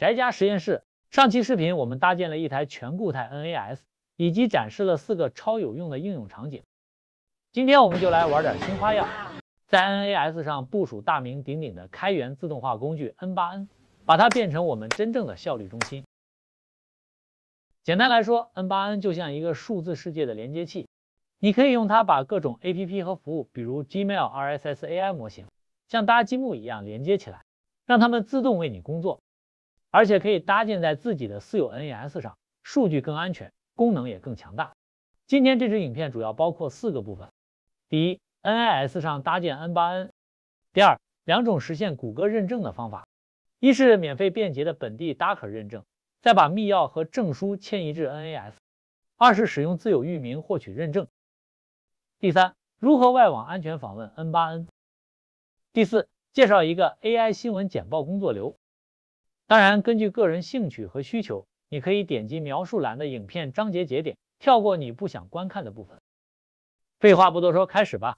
宅家实验室。上期视频我们搭建了一台全固态 NAS， 以及展示了4个超有用的应用场景。今天我们就来玩点新花样，在 NAS 上部署大名鼎鼎的开源自动化工具 N8N， 把它变成我们真正的效率中心。简单来说 ，N8N 就像一个数字世界的连接器，你可以用它把各种 APP 和服务，比如 Gmail、RSS AI 模型，像搭积木一样连接起来，让它们自动为你工作。而且可以搭建在自己的私有 NAS 上，数据更安全，功能也更强大。今天这支影片主要包括4个部分：第一 ，NAS 上搭建 N8N；第二，2种实现谷歌认证的方法，一是免费便捷的本地 Docker 认证，再把密钥和证书迁移至 NAS；二是使用自有域名获取认证；第三，如何外网安全访问 N8N；第四，介绍一个 AI 新闻简报工作流。当然，根据个人兴趣和需求，你可以点击描述栏的影片章节节点，跳过你不想观看的部分。废话不多说，开始吧。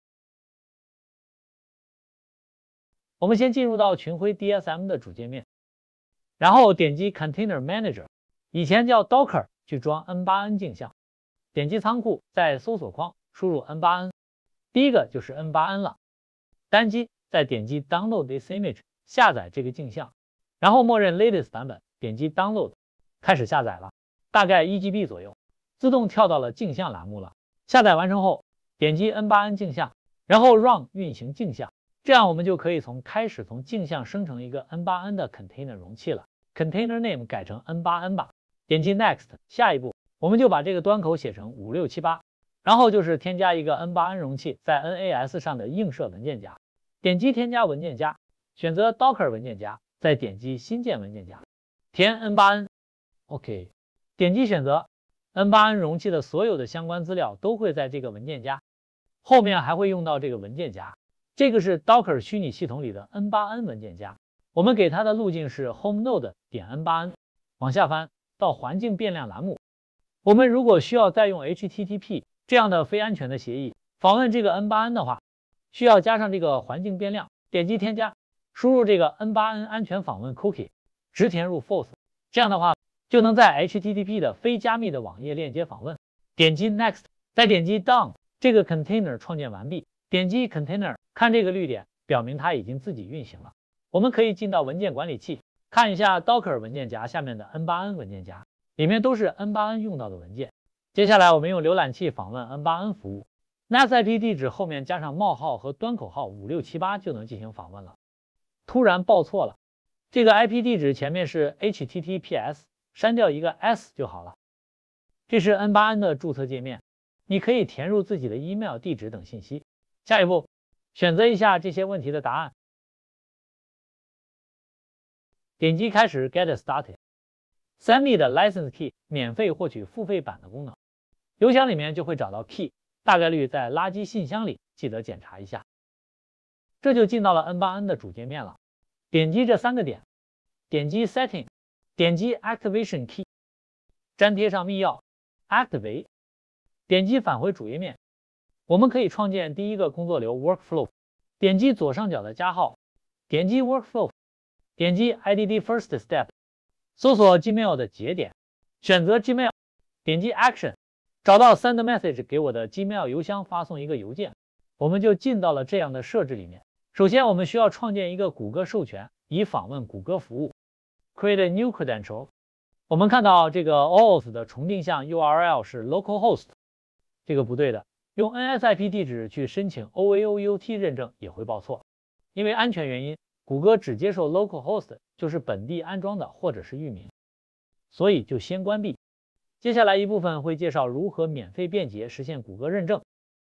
我们先进入到群晖 DSM 的主界面，然后点击 Container Manager， 以前叫 Docker， 去装 N8N 镜像。点击仓库，在搜索框输入 N8N， 第一个就是 N8N 了。单击，再点击 Download this image， 下载这个镜像。然后默认 Latest 版本，点击 Download， 开始下载了，大概1GB 左右，自动跳到了镜像栏目了。下载完成后，点击 N8N 镜像，然后 Run 运行镜像，这样我们就可以从镜像生成一个 N8N 的 container 容器了。Container name 改成 N8N 吧，点击 Next， 下一步我们就把这个端口写成5678，然后就是添加一个 N8N 容器在 NAS 上的映射文件夹，点击添加文件夹，选择 Docker 文件夹。再点击新建文件夹，填 N8N， OK， 点击选择 N8N 容器的所有的相关资料都会在这个文件夹，后面还会用到这个文件夹。这个是 Docker 虚拟系统里的 N8N 文件夹，我们给它的路径是 Home Node 点 N8N， 往下翻到环境变量栏目。我们如果需要再用 HTTP 这样的非安全的协议访问这个 N8N 的话，需要加上这个环境变量，点击添加。输入这个 N8N 安全访问 cookie， 直填入 false， 这样的话就能在 HTTP 的非加密的网页链接访问。点击 Next， 再点击 Done， 这个 container 创建完毕。点击 Container， 看这个绿点，表明它已经自己运行了。我们可以进到文件管理器，看一下 Docker 文件夹下面的 N8N 文件夹，里面都是 N8N 用到的文件。接下来我们用浏览器访问 N8N 服务 ，NAS IP 地址后面加上冒号和端口号5678就能进行访问了。突然报错了，这个 IP 地址前面是 HTTPS， 删掉一个 S 就好了。这是 N8N 的注册界面，你可以填入自己的 email 地址等信息。下一步，选择一下这些问题的答案，点击开始 Get Started。Send me 的 License Key 免费获取付费版的功能，邮箱里面就会找到 Key， 大概率在垃圾信箱里，记得检查一下。这就进到了 N8N 的主界面了，点击这3个点，点击 Setting， 点击 Activation Key， 粘贴上密钥 Activate， 点击返回主页面。我们可以创建第一个工作流 Workflow， 点击左上角的加号，点击 Workflow， 点击 IDD First Step， 搜索 Gmail 的节点，选择 Gmail， 点击 Action， 找到 Send Message 给我的 Gmail 邮箱发送一个邮件，我们就进到了这样的设置里面。首先，我们需要创建一个谷歌授权，以访问谷歌服务。Create a new credential。我们看到这个 auth 的重定向 URL 是 localhost， 这个不对的。用 NSIP 地址去申请 OAuth 认证也会报错，因为安全原因，谷歌只接受 localhost， 就是本地安装的或者是域名，所以就先关闭。接下来一部分会介绍如何免费便捷实现谷歌认证。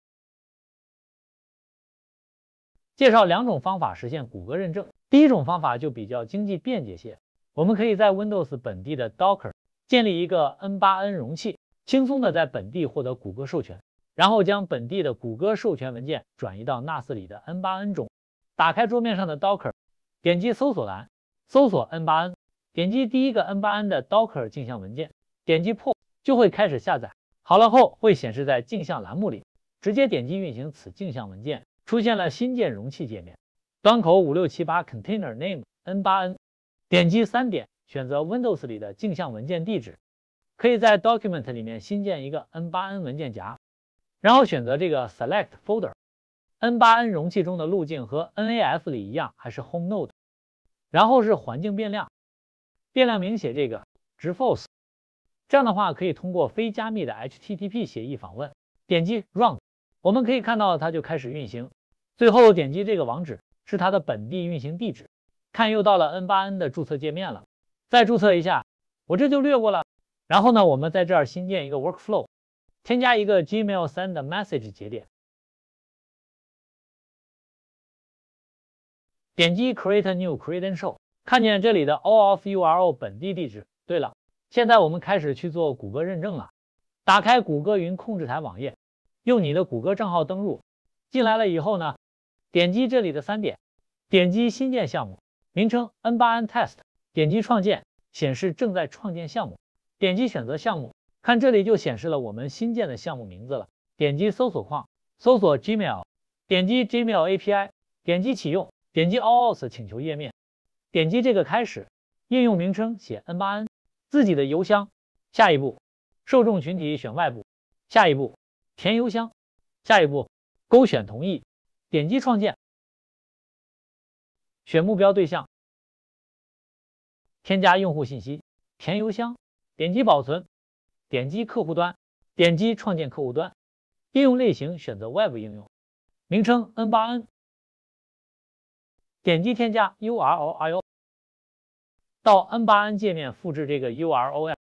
介绍2种方法实现谷歌认证。第一种方法就比较经济便捷些，我们可以在 Windows 本地的 Docker 建立一个 N8N 容器，轻松的在本地获得谷歌授权，然后将本地的谷歌授权文件转移到 NAS 里的 N8N 中。打开桌面上的 Docker， 点击搜索栏，搜索 N8N， 点击第一个 N8N 的 Docker 镜像文件，点击破就会开始下载。好了后会显示在镜像栏目里，直接点击运行此镜像文件。出现了新建容器界面，端口5678 Container Name N8N， 点击3点选择 Windows 里的镜像文件地址，可以在 Document 里面新建一个 N8N 文件夹，然后选择这个 Select Folder。N8N 容器中的路径和 NAS 里一样，还是 Home Node。然后是环境变量，变量名写这个值 false， 这样的话可以通过非加密的 HTTP 协议访问。点击 Run， 我们可以看到它就开始运行。最后点击这个网址是它的本地运行地址。看又到了 N8N 的注册界面了，再注册一下，我这就略过了。然后呢，我们在这儿新建一个 Workflow， 添加一个 Gmail Send Message 节点。点击 Create New Credential， 看见这里的 OAuth URL 本地地址。对了，现在我们开始去做谷歌认证了。打开谷歌云控制台网页，用你的谷歌账号登录。进来了以后呢，点击这里的3点，点击新建项目，名称 N8N Test， 点击创建，显示正在创建项目。点击选择项目，看这里就显示了我们新建的项目名字了。点击搜索框，搜索 Gmail， 点击 Gmail API， 点击启用。点击 OAuth 请求页面，点击这个开始，应用名称写 N8N， 自己的邮箱。下一步，受众群体选外部。下一步，填邮箱。下一步，勾选同意。点击创建，选目标对象，添加用户信息，填邮箱。点击保存，点击客户端，点击创建客户端。应用类型选择 Web 应用，名称 N8N。点击添加 URL， 到 N8N 界面复制这个 URL，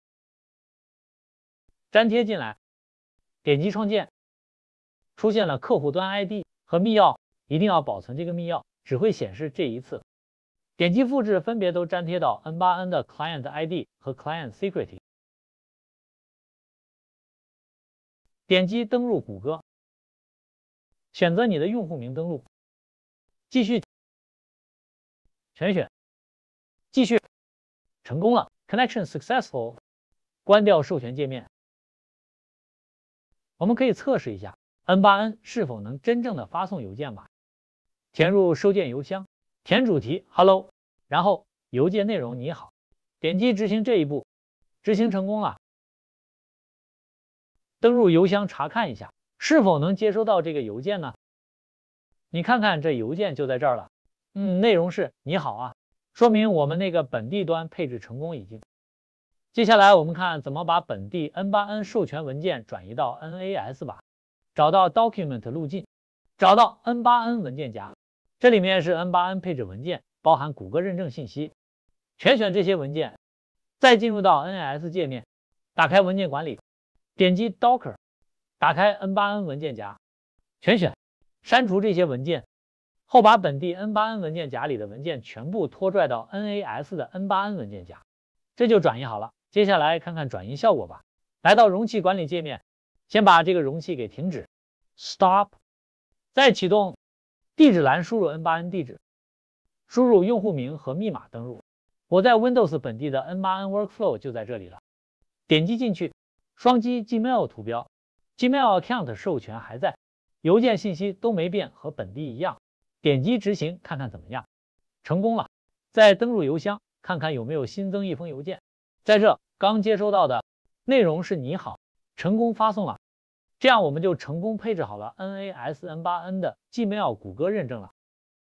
粘贴进来，点击创建，出现了客户端 ID 和密钥，一定要保存这个密钥，只会显示这一次。点击复制，分别都粘贴到 N8N 的 Client ID 和 Client Security。点击登录谷歌，选择你的用户名登录，继续。全选，继续，成功了 ，Connection successful。关掉授权界面。我们可以测试一下 N8N 是否能真正的发送邮件吧。填入收件邮箱，填主题 Hello， 然后邮件内容你好，点击执行这一步，执行成功了。登入邮箱查看一下是否能接收到这个邮件呢？你看看这邮件就在这儿了。内容是你好啊，说明我们那个本地端配置成功已经。接下来我们看怎么把本地 N8N 授权文件转移到 NAS 吧。找到 Document 路径，找到 N8N 文件夹，这里面是 N8N 配置文件，包含谷歌认证信息。全选这些文件，再进入到 NAS 界面，打开文件管理，点击 Docker， 打开 N8N 文件夹，全选，删除这些文件。后把本地 N8N 文件夹里的文件全部拖拽到 NAS 的 N8N 文件夹，这就转移好了。接下来看看转移效果吧。来到容器管理界面，先把这个容器给停止 ，Stop， 再启动地址栏，输入 N8N 地址，输入用户名和密码登录。我在 Windows 本地的 N8N Workflow 就在这里了。点击进去，双击 Gmail 图标 ，Gmail Account 授权还在，邮件信息都没变，和本地一样。点击执行，看看怎么样？成功了。再登录邮箱，看看有没有新增一封邮件。在这刚接收到的内容是你好，成功发送了。这样我们就成功配置好了 NAS N8N 的 Gmail 谷歌认证了。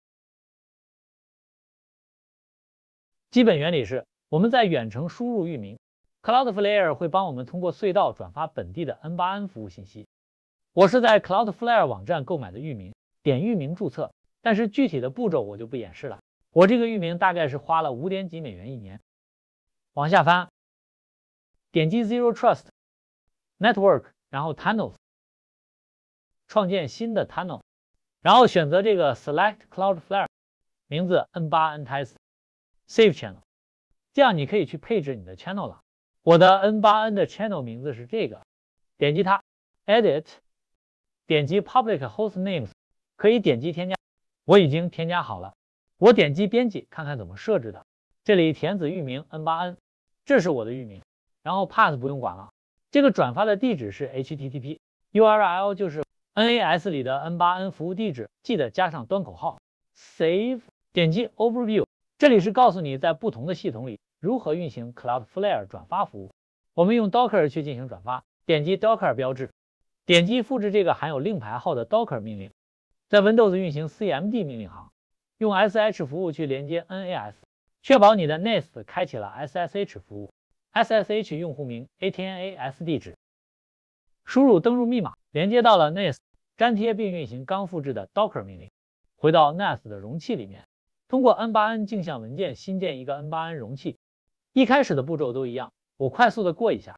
基本原理是，我们在远程输入域名 ，Cloudflare 会帮我们通过隧道转发本地的 N8N 服务信息。我是在 Cloudflare 网站购买的域名，点域名注册。但是具体的步骤我就不演示了。我这个域名大概是花了5点几美元一年。往下翻，点击 Zero Trust Network， 然后 Tunnels， 创建新的 Tunnel， 然后选择这个 Select Cloudflare， 名字 N8N Test Save Channel， 这样你可以去配置你的 Channel 了。我的 N8N 的 Channel 名字是这个，点击它 Edit， 点击 Public Host Names， 可以点击添加。我已经添加好了，我点击编辑看看怎么设置的。这里填子域名 N8N， 这是我的域名，然后 Path 不用管了。这个转发的地址是 HTTP， URL 就是 NAS 里的 N8N 服务地址，记得加上端口号。Save， 点击 Overview， 这里是告诉你在不同的系统里如何运行 Cloudflare 转发服务。我们用 Docker 去进行转发，点击 Docker 标志，点击复制这个含有令牌号的 Docker 命令，在 Windows 运行 cmd 命令行，用 sh 服务去连接 NAS， 确保你的 NAS 开启了 SSH 服务。SSH 用户名 ATNAS 地址，输入登录密码，连接到了 NAS， 粘贴并运行刚复制的 Docker 命令，回到 NAS 的容器里面，通过 N8N 镜像文件新建一个 N8N 容器。一开始的步骤都一样，我快速的过一下。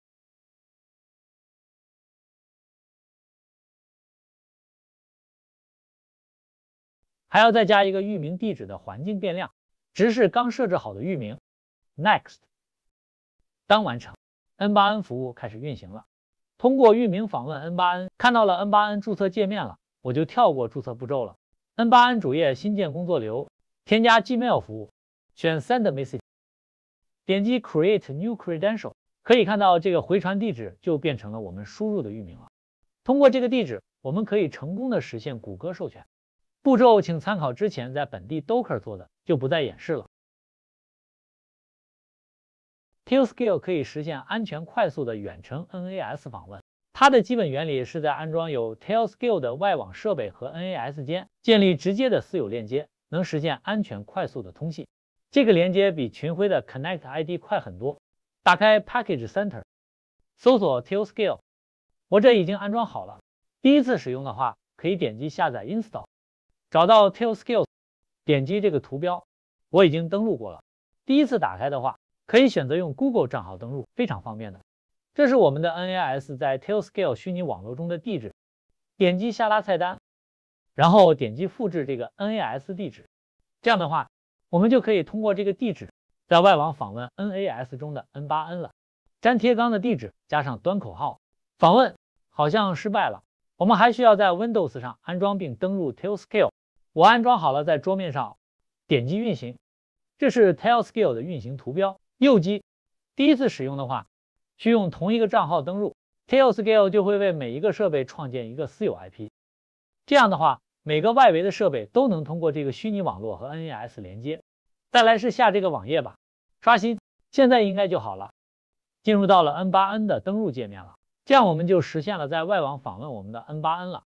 还要再加一个域名地址的环境变量，值是刚设置好的域名。Next， 当完成 ，N8N 服务开始运行了。通过域名访问 N8N， 看到了 N8N 注册界面了，我就跳过注册步骤了。N8N 主页新建工作流，添加 Gmail 服务，选 Send Message， 点击 Create New Credential， 可以看到这个回传地址就变成了我们输入的域名了。通过这个地址，我们可以成功的实现谷歌授权。步骤请参考之前在本地 Docker 做的，就不再演示了。Tailscale 可以实现安全快速的远程 NAS 访问。它的基本原理是在安装有 Tailscale 的外网设备和 NAS 间建立直接的私有链接，能实现安全快速的通信。这个连接比群晖的 Connect ID 快很多。打开 Package Center， 搜索 Tailscale， 我这已经安装好了。第一次使用的话，可以点击下载 Install。找到 Tailscale， 点击这个图标，我已经登录过了。第一次打开的话，可以选择用 Google 账号登录，非常方便的。这是我们的 NAS 在 Tailscale 虚拟网络中的地址。点击下拉菜单，然后点击复制这个 NAS 地址。这样的话，我们就可以通过这个地址在外网访问 NAS 中的 N8N 了。粘贴刚的地址加上端口号，访问好像失败了。我们还需要在 Windows 上安装并登录 Tailscale。我安装好了，在桌面上点击运行，这是 Tailscale 的运行图标。右击，第一次使用的话，需用同一个账号登录 ，Tailscale 就会为每一个设备创建一个私有 IP。这样的话，每个外围的设备都能通过这个虚拟网络和 NAS 连接。再来是下这个网页吧，刷新，现在应该就好了，进入到了 N8N 的登录界面了。这样我们就实现了在外网访问我们的 N8N 了。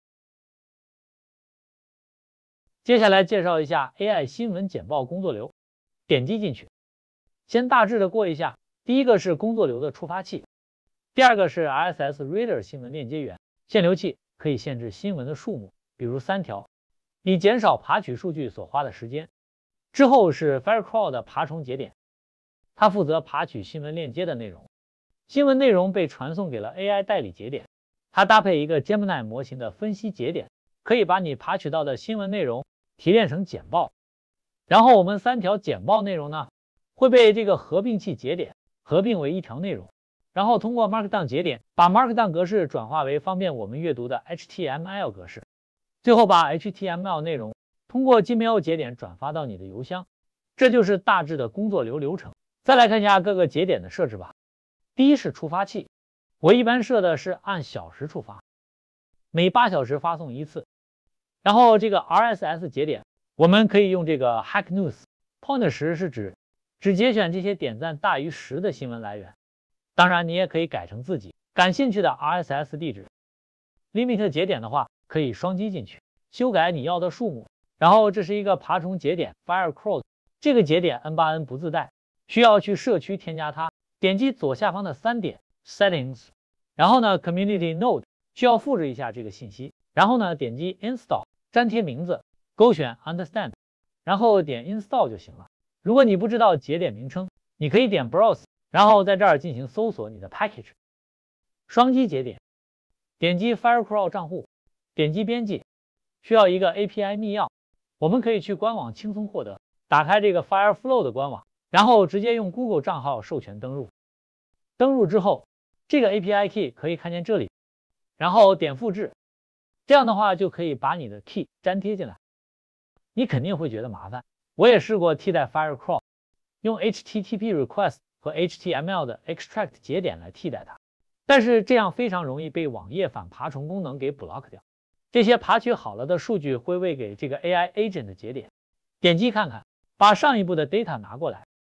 接下来介绍一下 AI 新闻简报工作流，点击进去，先大致的过一下。第一个是工作流的触发器，第二个是 RSS Reader 新闻链接源，限流器可以限制新闻的数目，比如3条，以减少爬取数据所花的时间。之后是 Firecrawl 的爬虫节点，它负责爬取新闻链接的内容，新闻内容被传送给了 AI 代理节点，它搭配一个 Gemini 模型的分析节点，可以把你爬取到的新闻内容提炼成简报。然后我们3条简报内容呢，会被这个合并器节点合并为1条内容，然后通过 Markdown 节点把 Markdown 格式转化为方便我们阅读的 HTML 格式，最后把 HTML 内容通过 Gmail 节点转发到你的邮箱。这就是大致的工作流程。再来看一下各个节点的设置吧。第一是触发器，我一般设的是按小时触发，每8小时发送一次。然后这个 RSS 节点，我们可以用这个 Hack News，Point 10是指只节选这些点赞大于10的新闻来源。当然你也可以改成自己感兴趣的 RSS 地址。Limit 节点的话，可以双击进去，修改你要的数目。然后这是一个爬虫节点 Firecrawl， 这个节点 N8N 不自带，需要去社区添加它。点击左下方的3点 Settings， 然后呢 Community Node 需要复制一下这个信息，然后呢点击 Install， 粘贴名字，勾选 Understand， 然后点 Install 就行了。如果你不知道节点名称，你可以点 Browse， 然后在这儿进行搜索你的 package。双击节点，点击 Firecrawl 账户，点击编辑，需要一个 API 密钥，我们可以去官网轻松获得。打开这个 Fireflow 的官网，然后直接用 Google 账号授权登录。登录之后，这个 API key 可以看见这里，然后点复制，这样的话就可以把你的 key 粘贴进来。你肯定会觉得麻烦，我也试过替代 Firecrawl， 用 HTTP request 和 HTML 的 extract 节点来替代它，但是这样非常容易被网页反爬虫功能给 block 掉。这些爬取好了的数据会喂给这个 AI agent 的节点，点击看看，把上一步的 data 拿过来，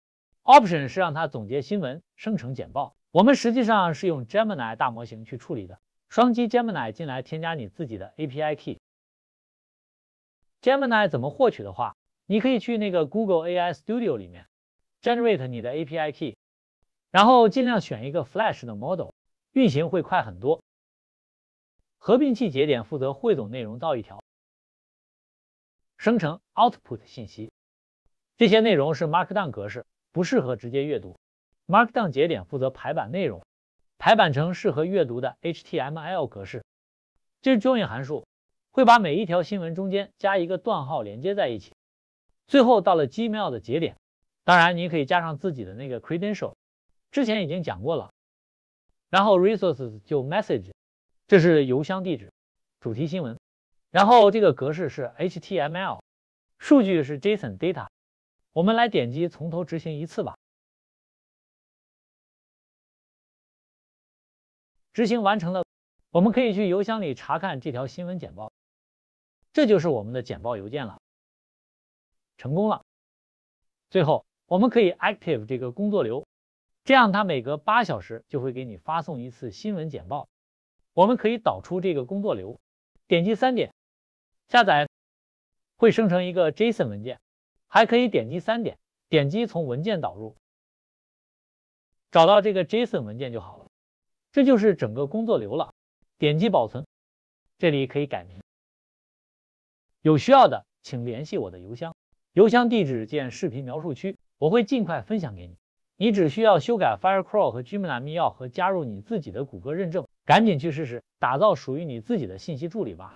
Option 是让它总结新闻、生成简报。我们实际上是用 Gemini 大模型去处理的。双击 Gemini 进来，添加你自己的 API key。Gemini 怎么获取的话，你可以去那个 Google AI Studio 里面 generate 你的 API key， 然后尽量选一个 Flash 的 model， 运行会快很多。合并器节点负责汇总内容到一条，生成 output 信息。这些内容是 Markdown 格式，不适合直接阅读。Markdown 节点负责排版内容，排版成适合阅读的 HTML 格式。这是 join 函数，会把每一条新闻中间加一个断号连接在一起。最后到了 Gmail 的节点，当然你可以加上自己的那个 credential， 之前已经讲过了。然后 resources 就 message， 这是邮箱地址，主题新闻。然后这个格式是 HTML， 数据是 JSON data。我们来点击从头执行一次吧。执行完成了，我们可以去邮箱里查看这条新闻简报。这就是我们的简报邮件了，成功了。最后，我们可以 active 这个工作流，这样它每隔8小时就会给你发送一次新闻简报。我们可以导出这个工作流，点击3点，下载，会生成一个 JSON 文件。还可以点击3点，点击从文件导入，找到这个 JSON 文件就好了。这就是整个工作流了。点击保存，这里可以改名。有需要的请联系我的邮箱，邮箱地址见视频描述区，我会尽快分享给你。你只需要修改 Firecrawl 和 Gemini 密钥和加入你自己的谷歌认证，赶紧去试试，打造属于你自己的信息助理吧。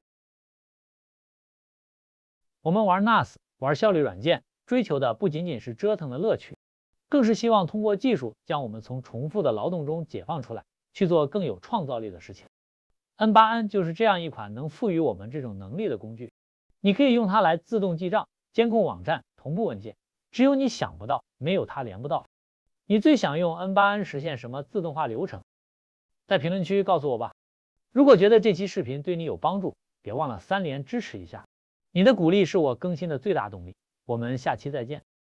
我们玩 NAS， 玩效率软件，追求的不仅仅是折腾的乐趣，更是希望通过技术将我们从重复的劳动中解放出来，去做更有创造力的事情。N8N 就是这样一款能赋予我们这种能力的工具，你可以用它来自动记账、监控网站、同步文件，只有你想不到，没有它连不到。你最想用 N8N 实现什么自动化流程？在评论区告诉我吧。如果觉得这期视频对你有帮助，别忘了3连支持一下，你的鼓励是我更新的最大动力。我们下期再见。